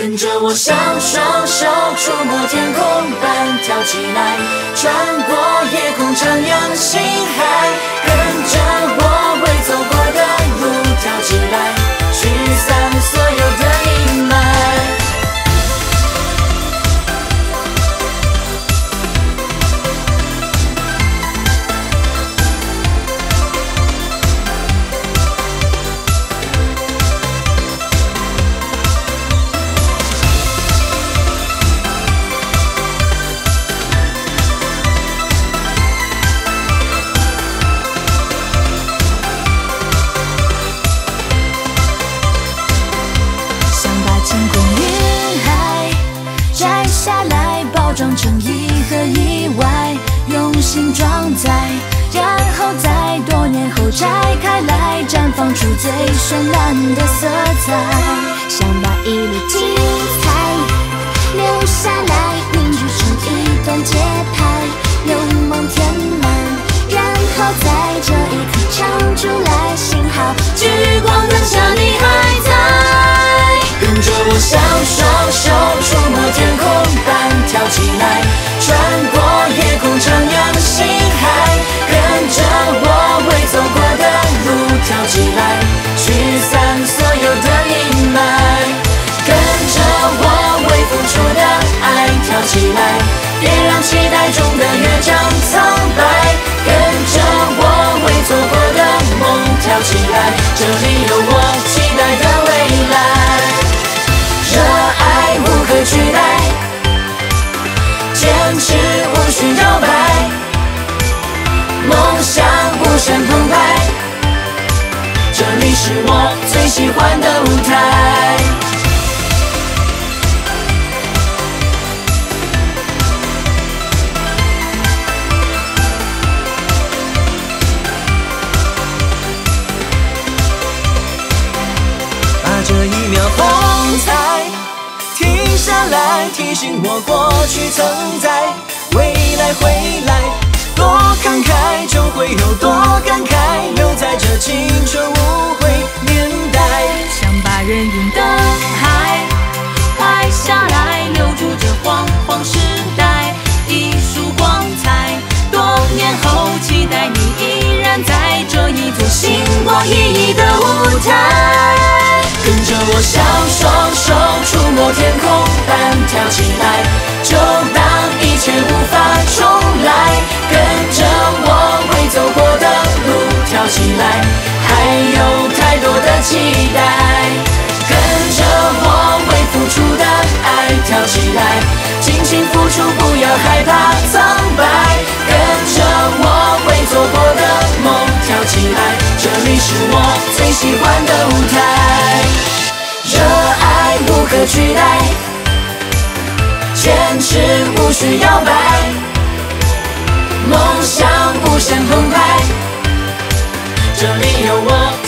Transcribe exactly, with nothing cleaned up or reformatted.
跟着我，像双手触摸天空般跳起来，穿过夜空，徜徉星海。跟着我，为走过的路跳起来，驱散所有的阴霾。装成一盒意外，用心装载，然后在多年后拆开来，绽放出最绚烂的色彩。想把一路精彩留下来，凝聚成一段节拍，用梦填满，然后在这一刻唱出来，幸好聚光灯下你还在。跟着我，像双手触摸天空般跳起来，穿过夜空，徜徉星海。跟着我，为走过的路跳起来，驱散所有的阴霾。跟着我，为付出的爱跳起来，别让期待中的乐章苍白。跟着我，为走过的梦跳起来，这里有我期待的未来。热爱无可取代，坚持无需摇摆，梦想无限澎湃，这里是我最喜欢的舞台。把这一秒风采停下来，提醒我过去曾在，未来回来，多慷慨就会有多感慨，留在这青春无悔年代。 想把人云灯海拍下来，留住这煌煌时代，一束光彩。多年后期待你依然在这一座星光熠熠的舞台。 跟着我，像双手触摸天空般跳起来，就当一切无法重来。跟着我，为走过的路跳起来，还有太多的期待。跟着我，为付出的爱跳起来，尽情付出，不要害怕苍白。跟着我，为走过的梦跳起来，这里是我最喜欢的舞台。热爱无可取代，坚持无需摇摆，梦想无限澎湃，这里有我